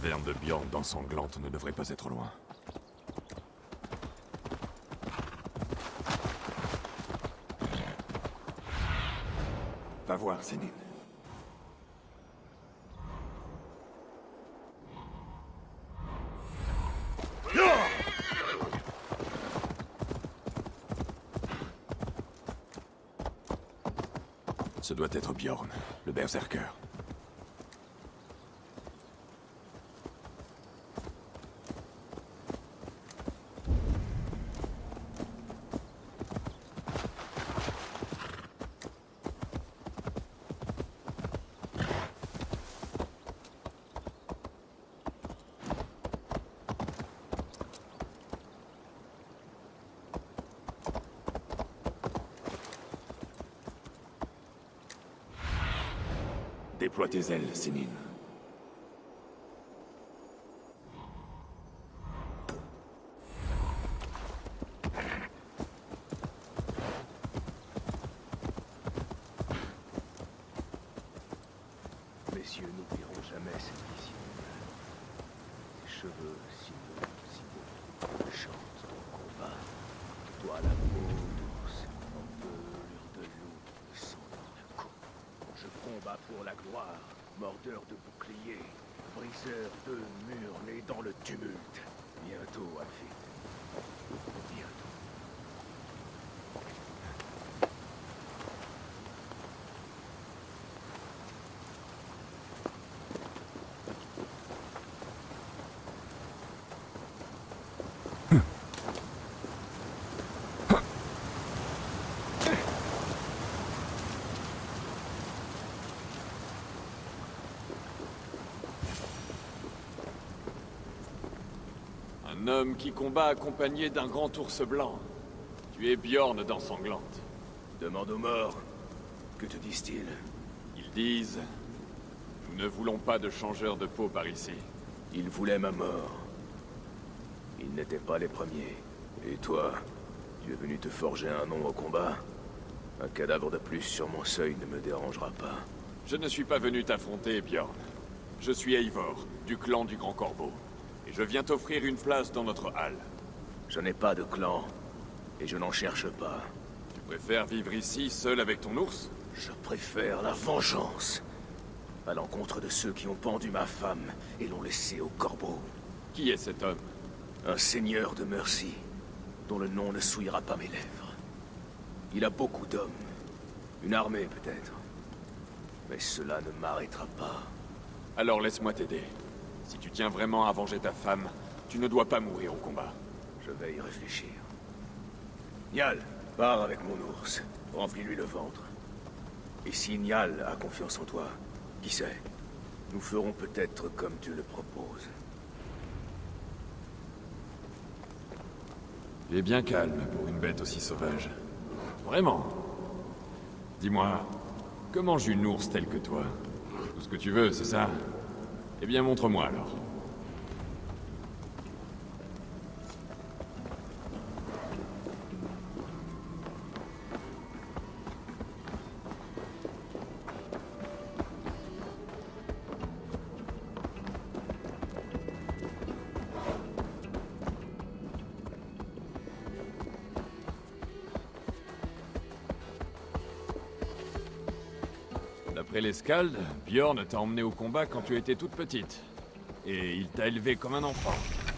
taverne de Bjorn dans Sanglante ne devrait pas être loin. Va voir, Sénine. Ce doit être Bjorn, le berserker. Déploie tes ailes, Sénine. Messieurs, n'oublierons jamais cette vision. Tes cheveux si longs, si beaux, chantent ton combat. Toi la peau d'ours, en pelure de loup, sang dans le cou. Je combats pour la gloire, mordeur de bouclier, briseur de murs nés dans le tumulte. Bientôt, Alfred. Bientôt. Un homme qui combat accompagné d'un grand ours blanc. Tu es Bjorn dans Sanglante. Demande aux morts. Que te disent-ils? Ils disent... Nous ne voulons pas de changeurs de peau par ici. Ils voulaient ma mort. Ils n'étaient pas les premiers. Et toi, tu es venu te forger un nom au combat? Un cadavre de plus sur mon seuil ne me dérangera pas. Je ne suis pas venu t'affronter, Bjorn. Je suis Eivor, du clan du Grand Corbeau. Et je viens t'offrir une place dans notre halle. Je n'ai pas de clan. Et je n'en cherche pas. Tu préfères vivre ici, seul avec ton ours? Je préfère la vengeance. À l'encontre de ceux qui ont pendu ma femme et l'ont laissée au corbeau. Qui est cet homme? Un seigneur de Mercy, dont le nom ne souillera pas mes lèvres. Il a beaucoup d'hommes. Une armée, peut-être. Mais cela ne m'arrêtera pas. Alors laisse-moi t'aider. Si tu tiens vraiment à venger ta femme, tu ne dois pas mourir au combat. Je vais y réfléchir. Niall, pars avec mon ours. Remplis-lui le ventre. Et si Niall a confiance en toi, qui sait? Nous ferons peut-être comme tu le proposes. Il est bien calme pour une bête aussi sauvage. Vraiment. Dis-moi, comment mange une ours telle que toi? Tout ce que tu veux, c'est ça? Eh bien, montre-moi alors. D'après les Skalds, Bjorn t'a emmené au combat quand tu étais toute petite. Et il t'a élevé comme un enfant.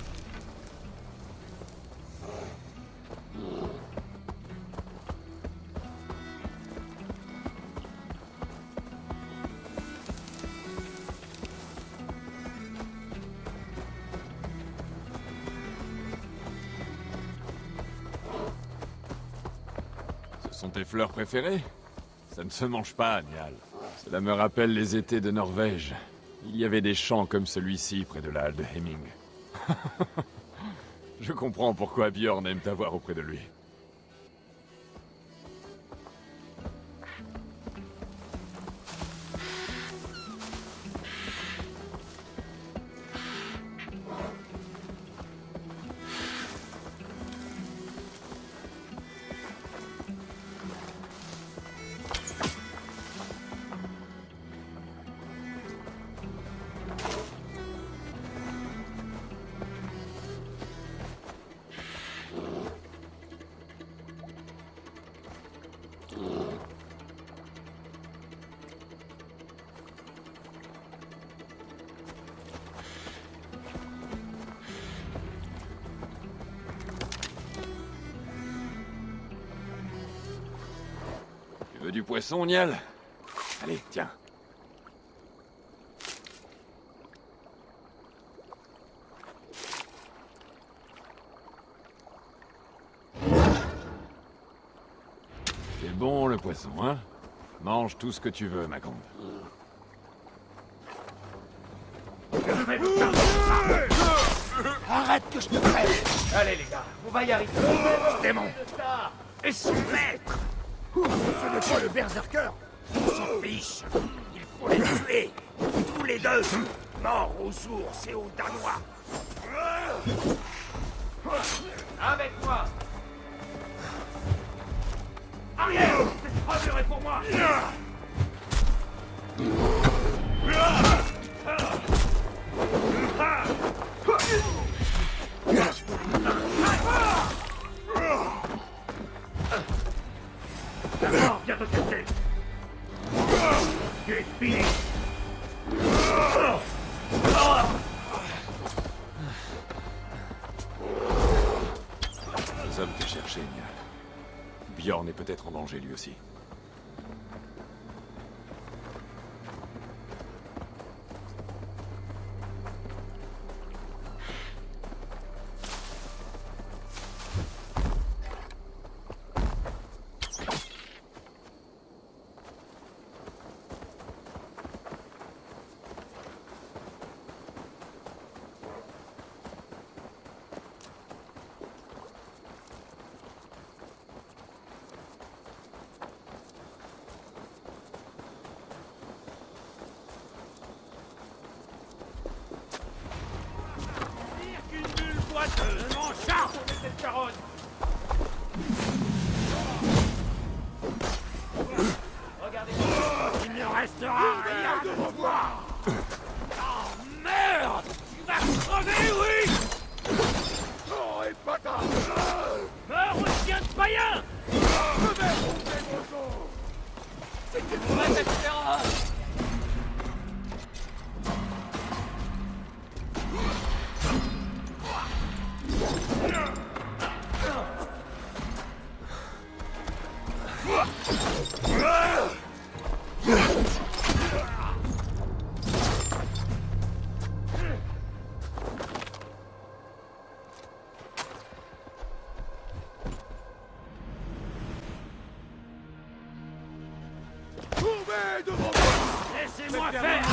Ce sont tes fleurs préférées? Ça ne se mange pas, Niall. Cela me rappelle les étés de Norvège. Il y avait des champs comme celui-ci près de la halle de Hemming. Je comprends pourquoi Bjorn aime t'avoir auprès de lui. veux du poisson, Niel? Allez, tiens. C'est bon, le poisson, hein? Mange tout ce que tu veux, ma grande. Arrête que je te crève! Allez les gars, on va y arriver! Démon! Et son maître! Ce n'est pas le berserker! On s'en fiche! Il faut les tuer! Tous les deux! Mort aux ours et aux danois! Avec moi! Arrière! Revirez pour moi! La mort vient te chercher! Tu es fini! Les hommes te cherchaient, Niel. Bjorn est peut-être en danger lui aussi. Il ne restera rien de revoir! Oh merde! Tu vas crever, oui! Oh, et patate! Meurs au chien de païen! C'était pour cette espérance! Laissez-moi faire!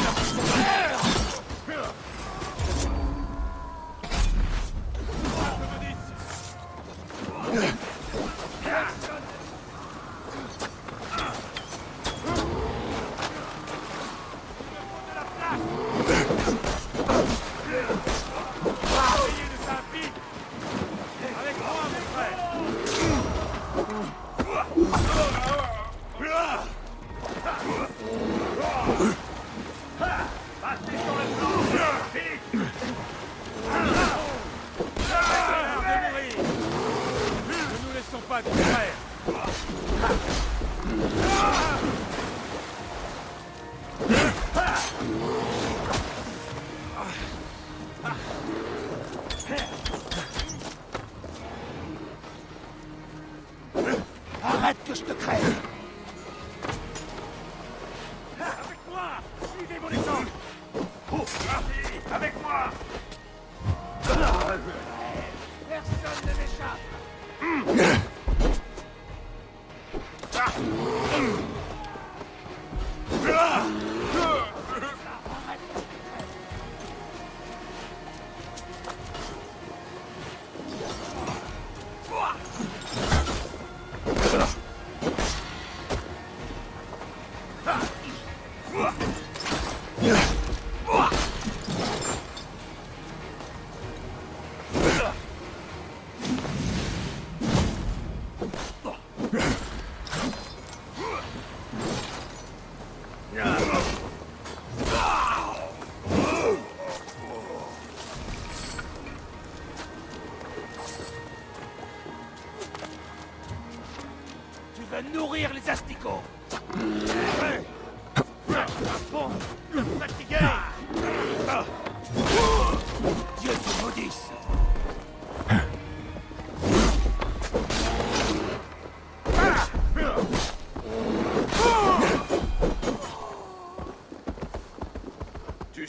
Arrête que je te crève! Avec moi! Suivez mon exemple! Parti! Avec moi! Personne ne m'échappe! Tu vas nourrir les asticots. Bon, le fatigué. Dieu te maudisse.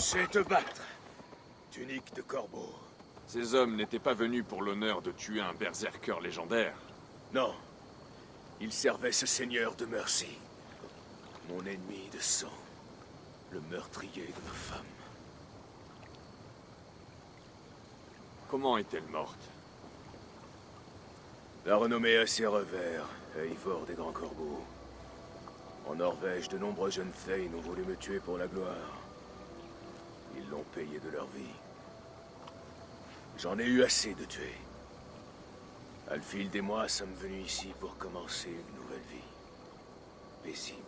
sais te battre, tunique de corbeau. Ces hommes n'étaient pas venus pour l'honneur de tuer un berserker légendaire. Non. Ils servaient ce seigneur de Mercy. Mon ennemi de sang. Le meurtrier de ma femme. Comment est-elle morte? La renommée à ses revers, à Ivor des Grands Corbeaux. En Norvège, de nombreux jeunes Thanes ont voulu me tuer pour la gloire. Ils l'ont payé de leur vie. J'en ai eu assez de tuer. Alfild et moi sommes venus ici pour commencer une nouvelle vie. Paisible.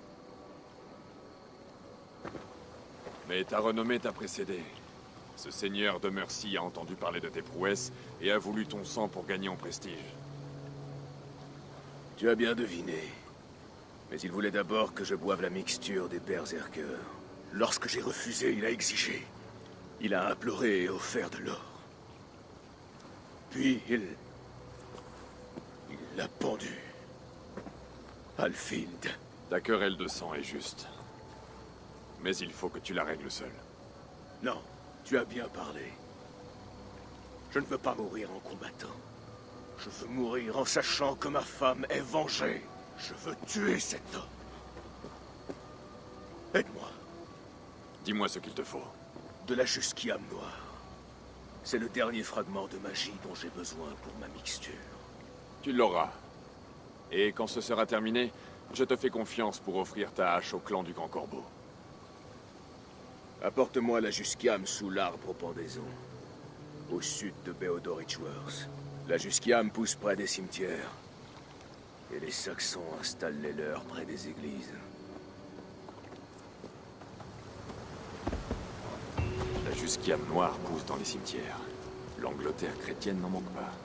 Mais ta renommée t'a précédé. Ce seigneur de Mercy a entendu parler de tes prouesses et a voulu ton sang pour gagner en prestige. Tu as bien deviné. Mais il voulait d'abord que je boive la mixture des berserkers. Lorsque j'ai refusé, il a exigé. Il a imploré et offert de l'or. Puis il l'a pendu. Alfild. Ta querelle de sang est juste. Mais il faut que tu la règles seul. Non, tu as bien parlé. Je ne veux pas mourir en combattant. Je veux mourir en sachant que ma femme est vengée. Je veux tuer cet homme. Aide-moi. Dis-moi ce qu'il te faut. De la Jusquiame noire. C'est le dernier fragment de magie dont j'ai besoin pour ma mixture. Tu l'auras. Et quand ce sera terminé, je te fais confiance pour offrir ta hache au clan du Grand Corbeau. Apporte-moi la Jusquiame sous l'arbre aux pendaisons. Au sud de Beodor-Richworth. La Jusquiame pousse près des cimetières. Et les Saxons installent les leurs près des églises. La Jusquiame noire pousse dans les cimetières. L'Angleterre chrétienne n'en manque pas.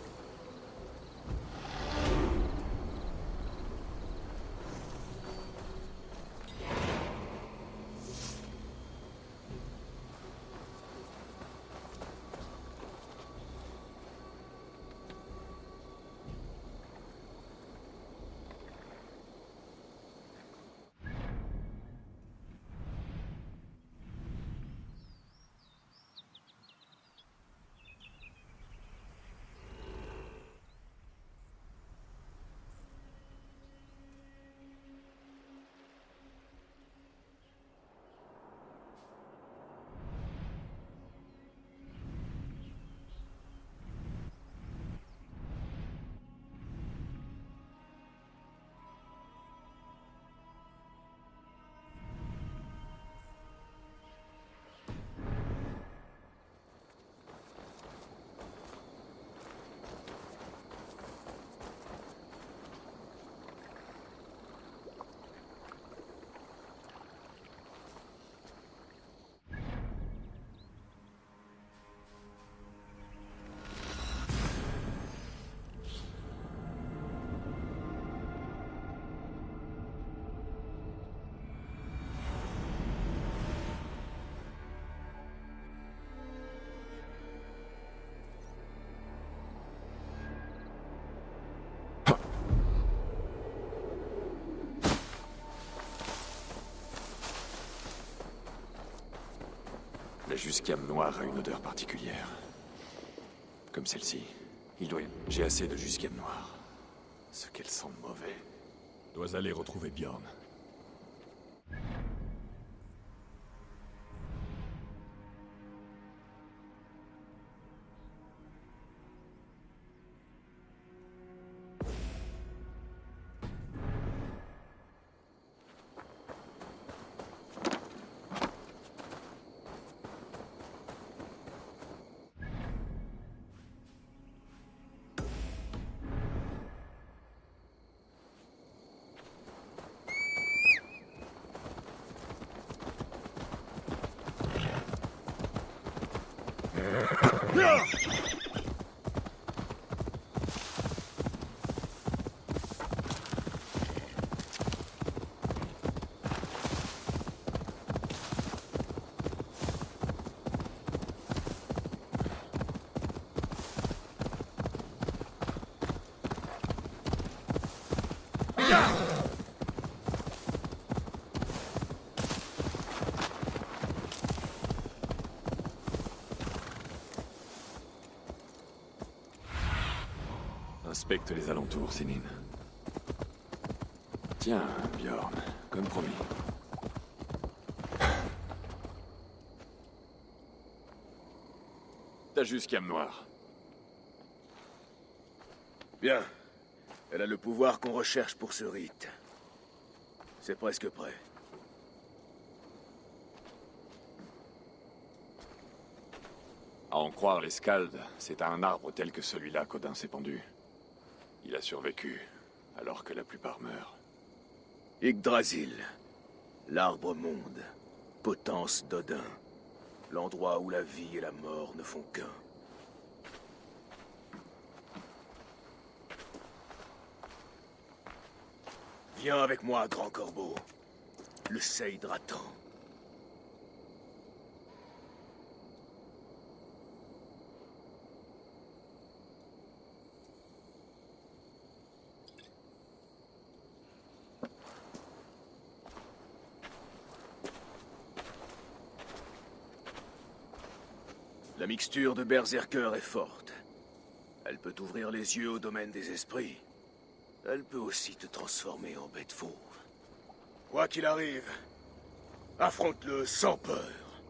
La Jusquiame noire a une odeur particulière. Comme celle-ci. J'ai assez de Jusquiame noire. Ce qu'elle sent mauvais. Dois aller retrouver Bjorn. Inspecte les alentours, Sénine. Tiens, Bjorn, comme promis. T'as juste Cam Noir. Bien. Elle a le pouvoir qu'on recherche pour ce rite. C'est presque prêt. À en croire les Skalds, c'est à un arbre tel que celui-là qu'Odin s'est pendu. Il a survécu, alors que la plupart meurent. Yggdrasil. L'arbre monde. Potence d'Odin. L'endroit où la vie et la mort ne font qu'un. Viens avec moi, grand corbeau. Le Seydr attend. La mixture de Berserker est forte. Elle peut t'ouvrir les yeux au domaine des esprits. Elle peut aussi te transformer en bête fauve. Quoi qu'il arrive, affronte-le sans peur.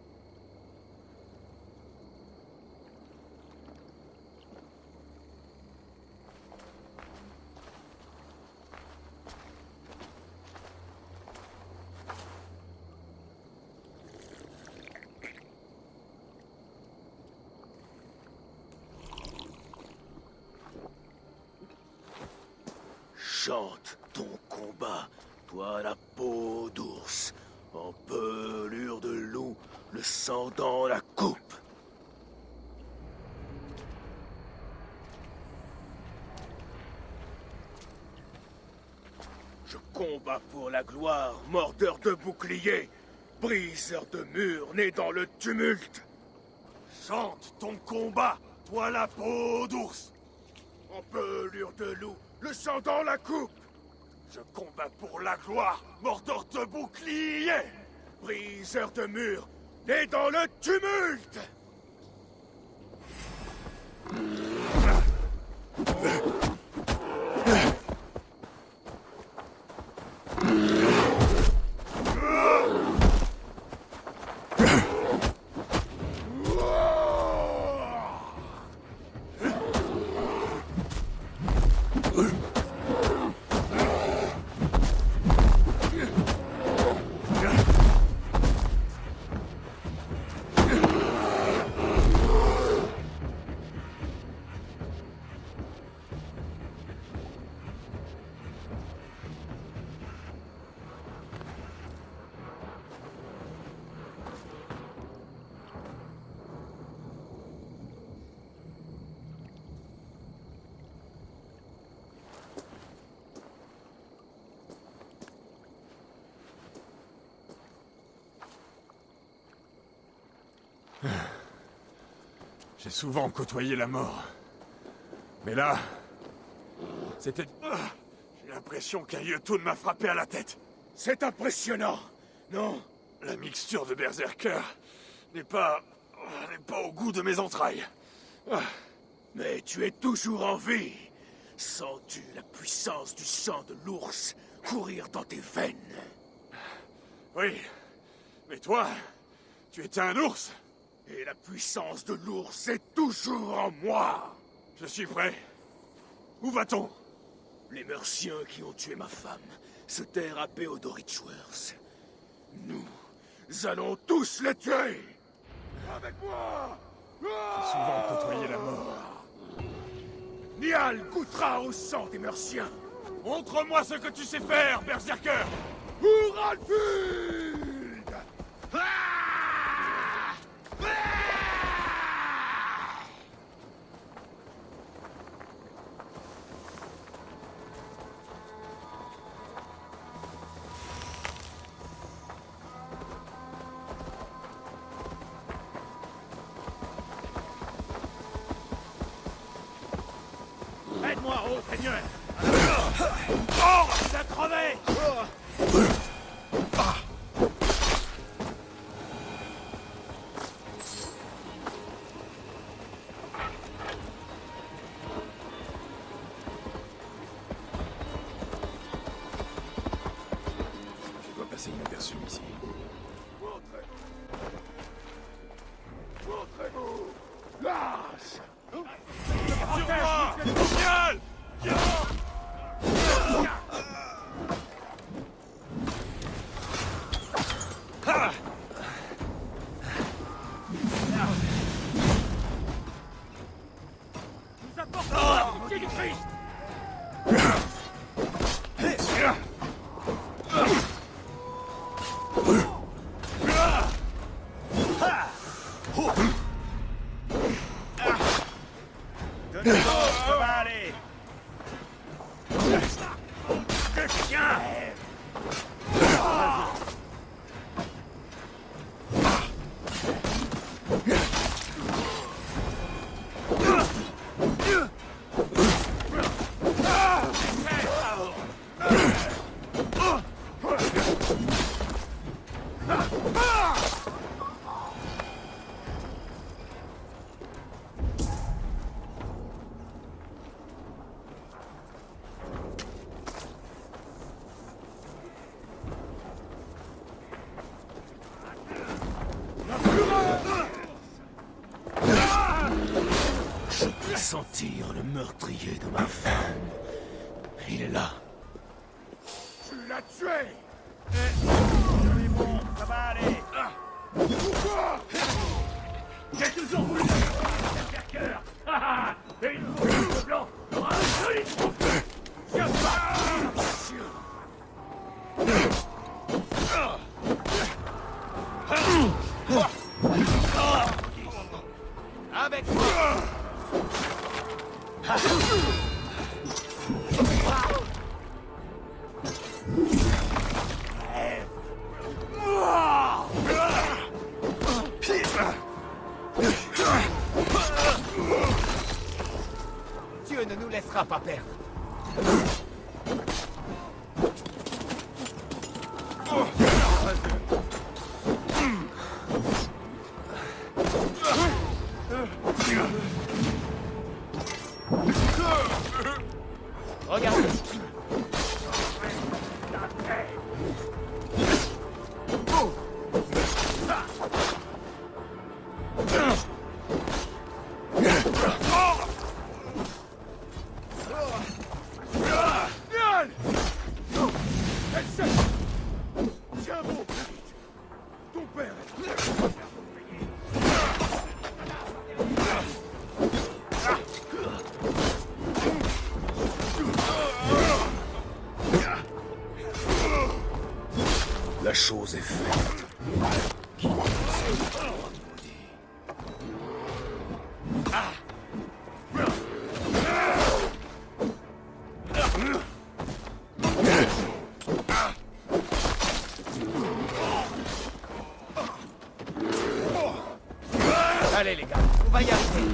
Chante ton combat, toi la peau d'ours, en pelure de loup, le sang dans la coupe. Je combats pour la gloire, mordeur de bouclier, briseur de murs, né dans le tumulte. Chante ton combat, toi la peau d'ours, en pelure de loup, le sang dans la coupe. Je combats pour la gloire, mordeur de bouclier, briseur de murs, né dans le tumulte. J'ai souvent côtoyé la mort. Mais là... c'était... J'ai l'impression qu'un Yotun m'a frappé à la tête. C'est impressionnant, non? La mixture de Berserker n'est pas au goût de mes entrailles. Mais tu es toujours en vie. Sens-tu la puissance du sang de l'ours courir dans tes veines? Oui, mais toi, tu étais un ours. Et la puissance de l'ours est toujours en moi. Je suis prêt. Où va-t-on? Les Merciens qui ont tué ma femme se terrent à Beodoricworth. Nous allons tous les tuer. Avec moi. J'ai souvent côtoyé la mort. Niall goûtera au sang des Merciens. Montre-moi ce que tu sais faire, Berserker. Pour Alfhild. Aide-moi, ô Seigneur! Oh! Ça crevait! moi! Viens! Nous apportons la du Christ. Ça va aller. Tiens. Je peux sentir le meurtrier de ma femme. Il est là. Tu l'as tué. Ça va aller. Pourquoi? J'ai toujours voulu un berserker. Et une boucle blanc aura un joli trophée. Viens pas. Avec moi. Dieu ne nous laissera pas perdre. Regarde. Tiens bon, ton père est... La chose est faite. Qui nous sait, maudit. Allez les gars, on va y arriver.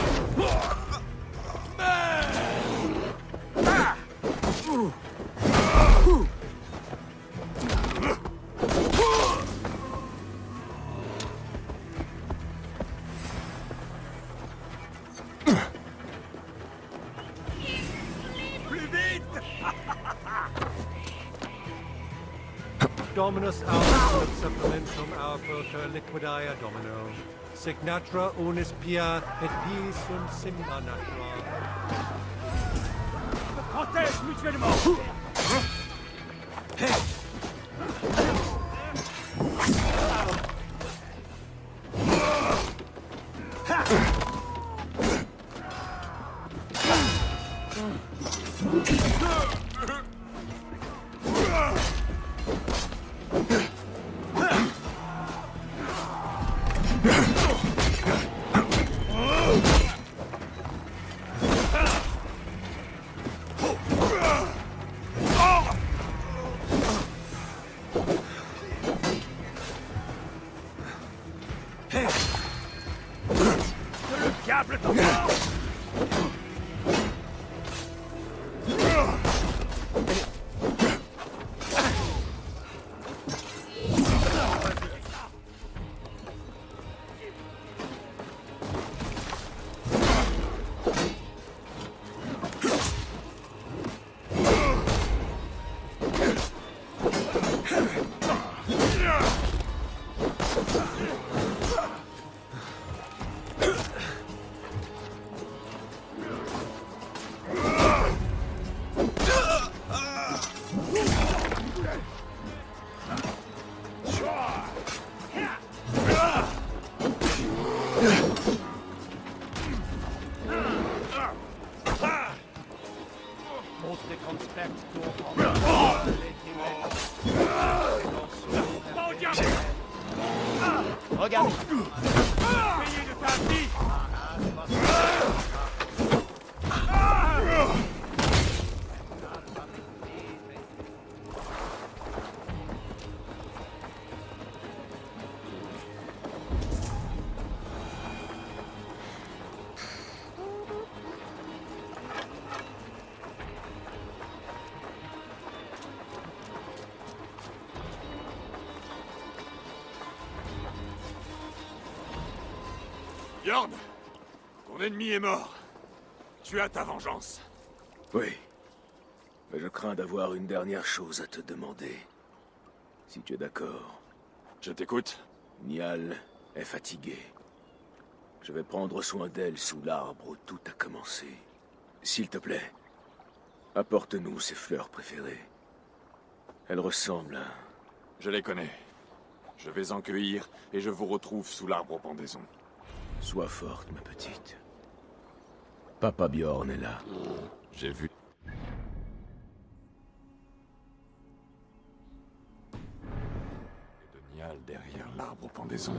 Dominus aurum supplementum autor liquidia domino. Signatra unis pia et vis sunt simba natura. Protège mutuellement. Que le diable t'emporte. de conspector Regarde. Payé de ta vie. Bjorn, ton ennemi est mort. Tu as ta vengeance. Oui. Mais je crains d'avoir une dernière chose à te demander. Si tu es d'accord. Je t'écoute. Niall est fatiguée. Je vais prendre soin d'elle sous l'arbre où tout a commencé. S'il te plaît, apporte-nous ses fleurs préférées. Elles ressemblent à... Je les connais. Je vais en cueillir et je vous retrouve sous l'arbre aux pendaisons. Sois forte, ma petite. Papa Bjorn est là. J'ai vu. Et de Niall derrière l'arbre aux pendaisons.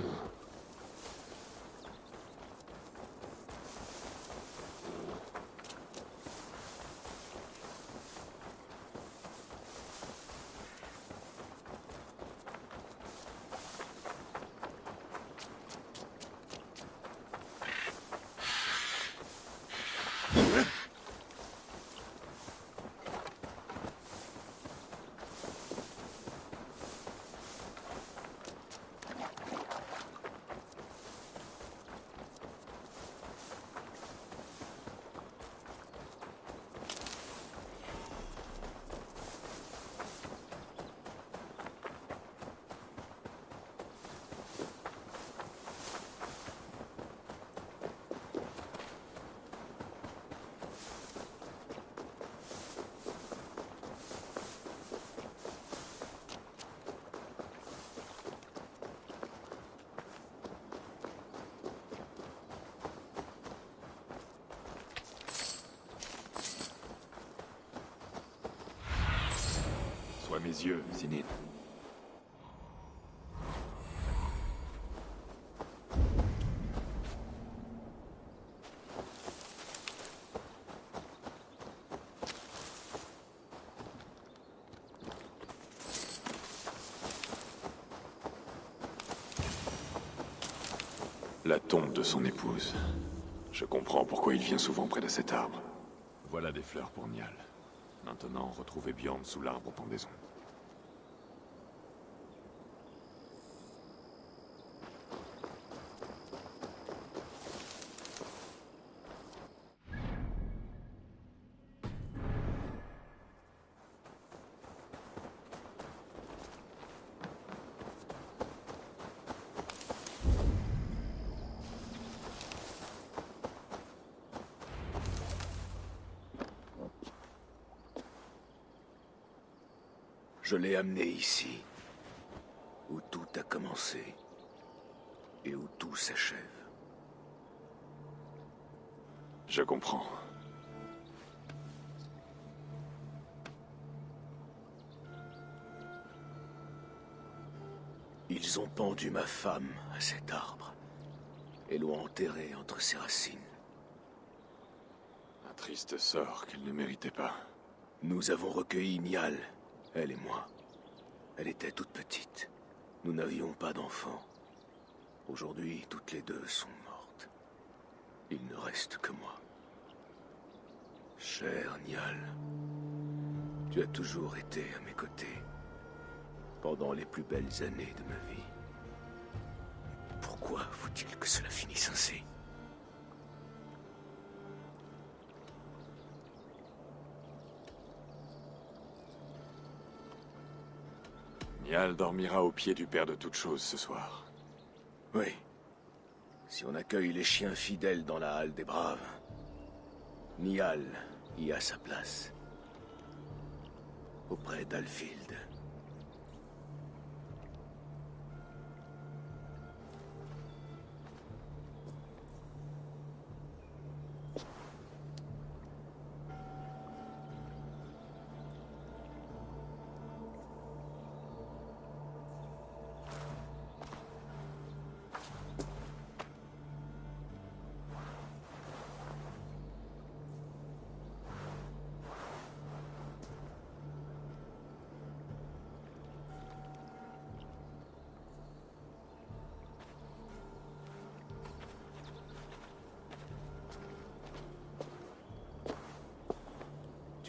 Sois mes yeux, Zinine. La tombe de son épouse. Je comprends pourquoi il vient souvent près de cet arbre. Voilà des fleurs pour Niall. Maintenant, retrouvez Bjorn sous l'arbre aux pendaisons. Je l'ai amené ici, où tout a commencé et où tout s'achève. Je comprends. Ils ont pendu ma femme à cet arbre et l'ont enterrée entre ses racines. Un triste sort qu'elle ne méritait pas. Nous avons recueilli Niall, elle et moi. Elle était toute petite. Nous n'avions pas d'enfants. Aujourd'hui, toutes les deux sont mortes. Il ne reste que moi. Cher Niall, tu as toujours été à mes côtés pendant les plus belles années de ma vie. Pourquoi faut-il que cela finisse ainsi? Niall dormira au pied du Père de toutes choses ce soir. Oui. Si on accueille les chiens fidèles dans la halle des braves, Niall y a sa place. Auprès d'Alfield.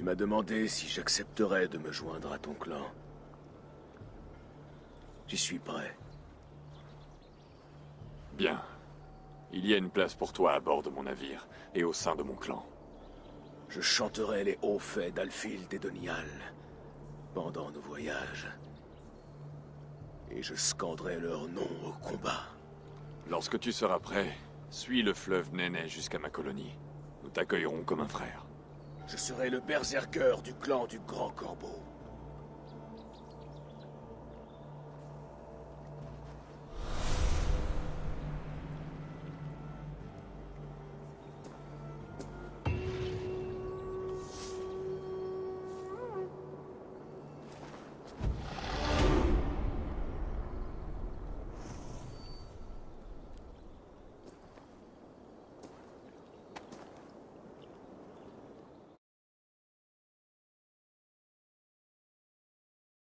m'as demandé si j'accepterais de me joindre à ton clan. J'y suis prêt. Bien. Il y a une place pour toi à bord de mon navire, et au sein de mon clan. Je chanterai les hauts faits d'Alfild et de Nial pendant nos voyages. Et je scanderai leur nom au combat. Lorsque tu seras prêt, suis le fleuve Néné jusqu'à ma colonie. Nous t'accueillerons comme un frère. Je serai le berserker du clan du Grand Corbeau.